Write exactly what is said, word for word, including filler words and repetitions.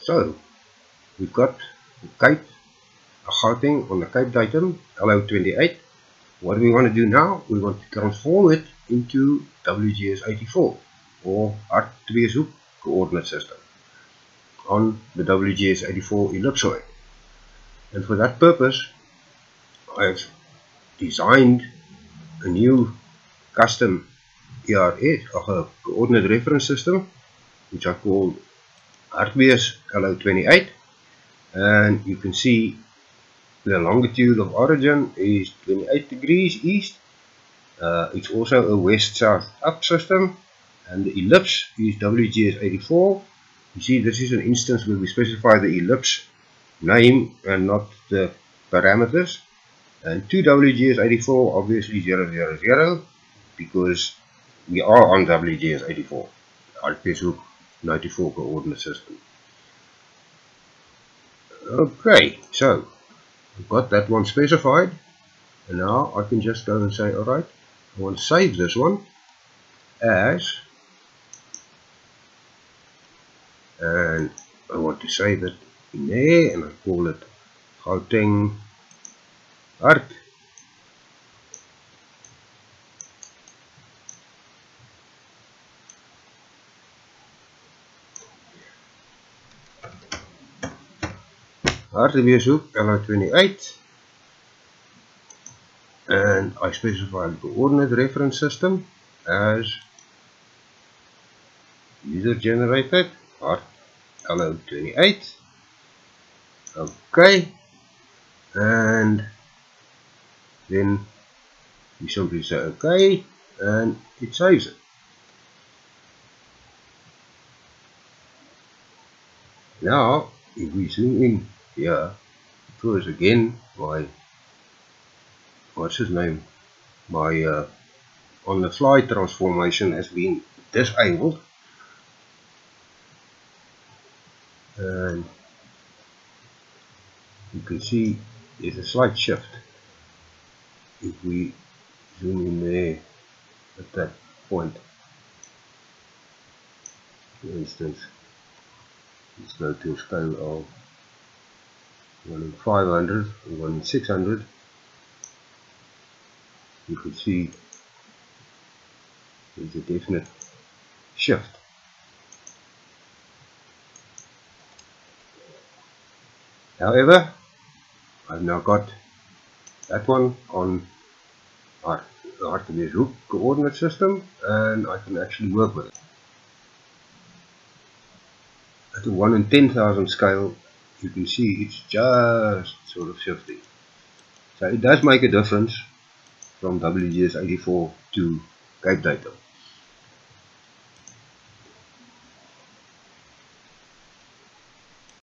So we've got Cape Gauteng on the Cape datum L O twenty-eight. What do we want to do now? We want to transform it into W G S eighty-four or Hartbeespoort coordinate system on the W G S eighty-four ellipsoid. And for that purpose, I've designed a new custom E R S, or a coordinate reference system, which I call Hartbees L O twenty-eight, and you can see the longitude of origin is twenty-eight degrees east. Uh, it's also a west-south up system, and the ellipse is W G S eighty-four. You see, this is an instance where we specify the ellipse name and not the parameters. And to W G S eighty-four, obviously zero zero zero, because we are on W G S eighty-four, Hartbeespoort ninety-four coordinate system. Okay, so I've got that one specified, and now I can just go and say, alright, I want to save this one as, and I want to save it in there, and I call it Gauteng Hart. Hartbeespoort L O twenty-eight, and I specify the coordinate reference system as user generated Hart L O twenty-eight. Okay, and then you simply say okay, and it saves it. Now if we zoom in here, because again my what's his name my uh, on the fly transformation has been disabled, and you can see there's a slight shift. If we zoom in there at that point, for instance, let's go to a scale of one in five hundred and one in six hundred, you can see there's a definite shift. However, I've now got that one on our Hartbeespoort coordinate system, and I can actually work with it. At a one in ten thousand scale, you can see it's just sort of shifting. So it does make a difference from W G S eighty-four to Cape datum.